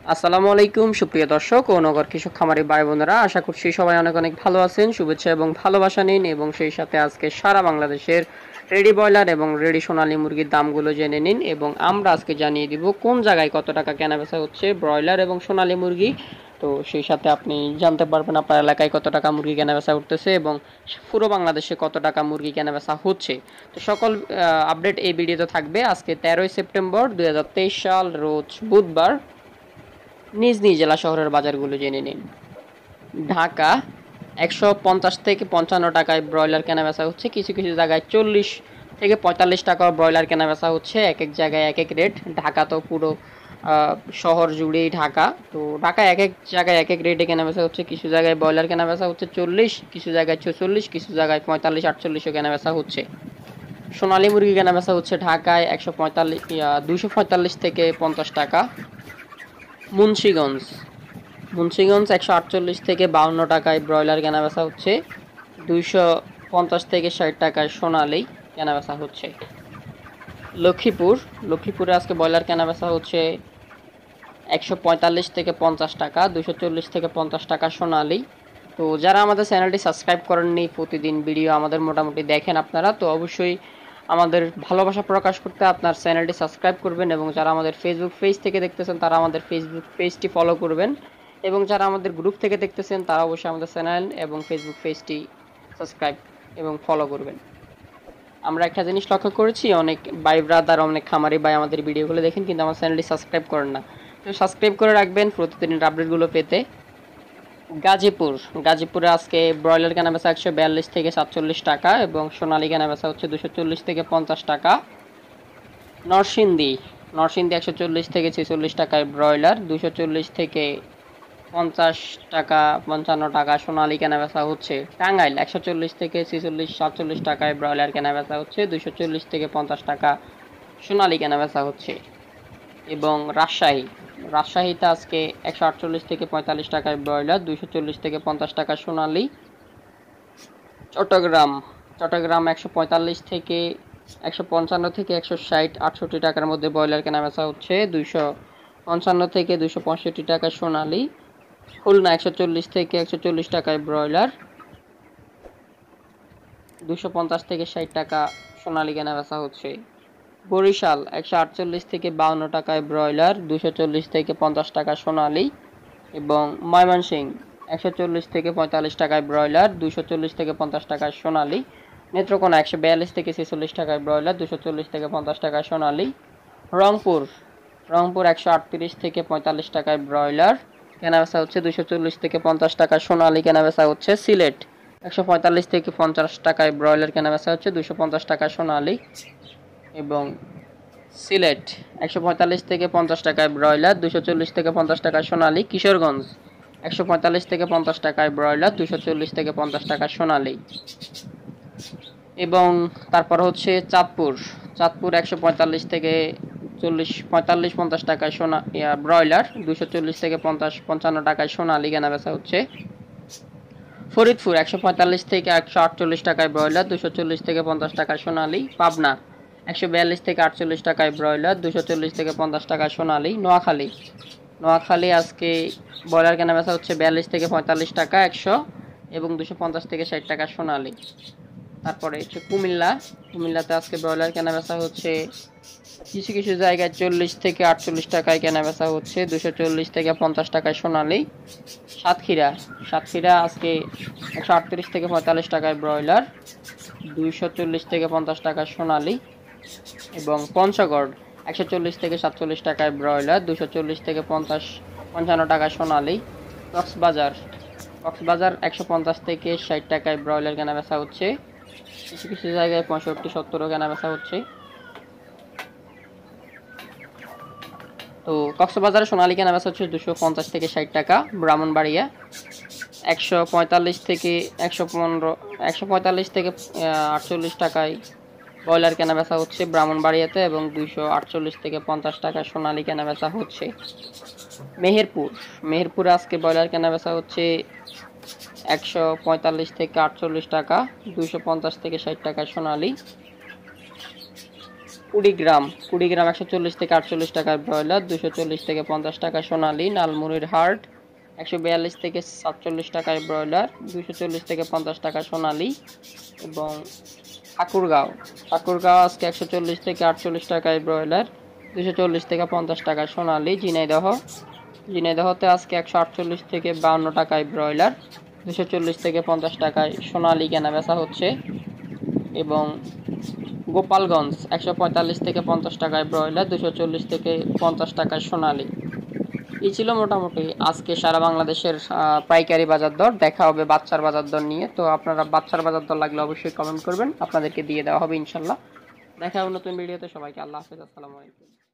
আসসালামু আলাইকুম সুপ্রিয় দর্শক ও নগর কৃষক খামারি ভাই বোনেরা, আশা করছি সবাই অনেক অনেক ভালো আছেন। শুভেচ্ছা এবং ভালোবাসা নিন এবং সেই সাথে আজকে সারা বাংলাদেশের রেডি ব্রয়লার এবং রেডি সোনালী মুরগির দামগুলো জেনে নিন এবং আমরা আজকে জানিয়ে দিব কোন জায়গায় কত টাকা কেনাবেচা হচ্ছে ব্রয়লার এবং সোনালী মুরগি। তো সেই সাথে আপনি জানতে পারবেন আপনার এলাকায় কত টাকা মুরগি কেনাবেচা উঠতেছে এবং পুরো বাংলাদেশে কত টাকা মুরগি কেনাবেচা হচ্ছে। তো সকল আপডেট এই ভিডিওতে থাকবে। আজকে 13ই সেপ্টেম্বর 2023 সাল, রোজ বুধবার। নিজ নিজ জেলা শহরের বাজারগুলো জেনে নিন। ঢাকা 150 থেকে 55 টাকায় ব্রয়লার কেনাবেচা হচ্ছে। কিছু কিছু জায়গায় 40 থেকে 45 টাকা ব্রয়লার কেনাবেচা হচ্ছে। এক এক জায়গায় এক এক রেট। ঢাকা তো পুরো শহর জুড়েই ঢাকা। তো ঢাকায় এক এক জায়গায় এক এক রেটে কেনাবেচা হচ্ছে। কিছু জায়গায় ব্রয়লার কেনাবেচা হচ্ছে 40, কিছু জায়গায় 46, কিছু জায়গায় 45, 48ও কেনাবেচা হচ্ছে। সোনালী মুরগি কেনাবেচা হচ্ছে ঢাকায় 245 থেকে 50 টাকা। মুন্সিগঞ্জ 148 থেকে 52 টাকায় ব্রয়লার কেনাবেচা হচ্ছে। 250 থেকে 60 টাকায় সোনালী কেনাবেচা হচ্ছে। লক্ষ্মীপুরে আজকে ব্রয়লার কেনাবেচা হচ্ছে 145 থেকে 50 টাকা, 240 থেকে 50 টাকা সোনালী। তো যারা আমাদের চ্যানেলটি সাবস্ক্রাইব করেননি, প্রতিদিন ভিডিও আমাদের মোটামুটি দেখেন আপনারা, তো অবশ্যই আমাদের ভালোবাসা প্রকাশ করতে আপনার চ্যানেলটি সাবস্ক্রাইব করবেন এবং যারা আমাদের ফেসবুক পেজ থেকে দেখতেছেন তারা আমাদের ফেসবুক পেজটি ফলো করবেন এবং যারা আমাদের গ্রুপ থেকে দেখতেছেন তারা অবশ্যই আমাদের চ্যানেল এবং ফেসবুক পেজটি সাবস্ক্রাইব এবং ফলো করবেন। আমরা একটা জিনিস লক্ষ্য করেছি, অনেক ভাই ব্রাদার, অনেক খামারি ভাই আমাদের ভিডিওগুলো দেখেন কিন্তু আমার চ্যানেলটি সাবস্ক্রাইব করেন না। তো সাবস্ক্রাইব করে রাখবেন প্রতিদিনের আপডেটগুলো পেতে। গাজীপুরে আজকে ব্রয়লার কেনাবেচা 142 থেকে 47 টাকা এবং সোনালী কেনাবেচা হচ্ছে 240 থেকে 50 টাকা। নরসিংদী 140 থেকে 46 টাকায় ব্রয়লার, 240 থেকে 50 টাকা 55 টাকা সোনালী কেনাবেচা হচ্ছে। টাঙ্গাইল 140 থেকে 46 47 টাকায় ব্রয়লার কেনাবেচা হচ্ছে, 240 থেকে 50 টাকা সোনালী কেনাবেচা হচ্ছে। এবং রাজশাহীতে আজকে 148 থেকে 45 টাকায় ব্রয়লার, 240 থেকে 50 টাকা সোনালী। চট্টগ্রাম 145 থেকে 155 থেকে 160 68 টাকার মধ্যে ব্রয়লার কেনাবেচা হচ্ছে, 255 থেকে 265 টাকা সোনালী। খুলনা 140 থেকে 140 টাকায় ব্রয়লার, 250 থেকে 60 টাকা সোনালী কেনাবেচা হচ্ছে। বরিশাল 148 থেকে 52 টাকায় ব্রয়লার, 240 থেকে 50 টাকা সোনালী। এবং ময়মনসিংহ 140 থেকে 45 টাকায় ব্রয়লার, 240 থেকে 50 টাকায় সোনালী। নেত্রকোনা 142 থেকে 46 টাকায় ব্রয়লার, 240 থেকে 50 টাকায় সোনালী। রংপুর 138 থেকে 45 টাকায় ব্রয়লার কেনাবেচা হচ্ছে, 240 থেকে 50 টাকা সোনালী কেনাবেচা হচ্ছে। সিলেট 145 থেকে 50 টাকায় ব্রয়লার কেনাবেচা হচ্ছে, 250 টাকা সোনালী। এবং সিলেট 145 থেকে 50 টাকায় ব্রয়লার, 240 থেকে 50 টাকা সোনালী। কিশোরগঞ্জ 145 থেকে 50 টাকায় ব্রয়লার, 240 থেকে 50 টাকা সোনালী। এবং তারপর হচ্ছে চাঁদপুর 145 থেকে 50 টাকায় ব্রয়লার, 240 থেকে 55 টাকায় সোনালী কেনাবেচা হচ্ছে। ফরিদপুর 145 থেকে 148 টাকায় ব্রয়লার, 240 থেকে 50 টাকায় সোনালী। পাবনা 142 থেকে 48 টাকায় ব্রয়লার, 240 থেকে 50 টাকায় সোনালী। নোয়াখালী আজকে ব্রয়লার কেনাবেচা হচ্ছে 42 থেকে 45 টাকা 100 এবং 250 থেকে 60 টাকা সোনালী। তারপরে হচ্ছে কুমিল্লাতে আজকে ব্রয়লার কেনাবেচা হচ্ছে কিছু কিছু জায়গায় 40 থেকে 48 টাকায় কেনাবেচা হচ্ছে, 240 থেকে 50 টাকায় সোনালী। সাতক্ষীরা আজকে 138 থেকে 45 টাকায় ব্রয়লার, 240 থেকে 50 টাকায় সোনালী। এবং পঞ্চগড় 140 থেকে 47 টাকায় ব্রয়লার, 240 থেকে 55 টাকায় সোনালী। কক্সবাজার 150 থেকে 60 টাকায় ব্রয়লার কেনাবেচা হচ্ছে, কিছু কিছু জায়গায় 65-70ও কেনাবেচা হচ্ছে। তো কক্সবাজারে সোনালী কেনাবেচা হচ্ছে 250 থেকে 60 টাকা। ব্রাহ্মণবাড়িয়া 145 থেকে 145 থেকে 48 টাকায় ব্রয়লার কেনাবেচা হচ্ছে ব্রাহ্মণবাড়িয়াতে এবং 248 থেকে 50 টাকা সোনালী কেনাবেচা হচ্ছে। মেহেরপুরে আজকে ব্রয়লার কেনাবেচা হচ্ছে 145 থেকে 48 টাকা, 250 থেকে 60 টাকা সোনালী। কুড়ি গ্রাম 140 থেকে 48 টাকায় ব্রয়লার, 240 থেকে 50 টাকা সোনালী। নালমুড়ির হার্ট 142 থেকে 47 টাকায় ব্রয়লার, 240 থেকে 50 টাকা সোনালী। এবং ঠাকুরগাঁও আজকে 140 থেকে 48 টাকায় ব্রয়লার, 240 থেকে 50 টাকা সোনালী। ঝিনাইদহতে আজকে 148 থেকে 52 টাকায় ব্রয়লার, 240 থেকে 50 টাকায় সোনালী কেনা বেচা হচ্ছে। এবং গোপালগঞ্জ 145 থেকে 50 টাকায় ব্রয়লার, 240 থেকে 50 টাকায় সোনালী। এই ছিল মোটামুটি আজকে সারা বাংলাদেশের পাইকারি বাজার দর। দেখা হবে বাচ্চার বাজার দর নিয়ে। তো আপনারা বাচ্চার বাজার দর লাগলে অবশ্যই কমেন্ট করবেন, আপনাদেরকে দিয়ে দেওয়া হবে ইনশাল্লাহ। দেখা হবে নতুন ভিডিওতে। সবাইকে আল্লাহ হাফেজ, আসসালামু আলাইকুম।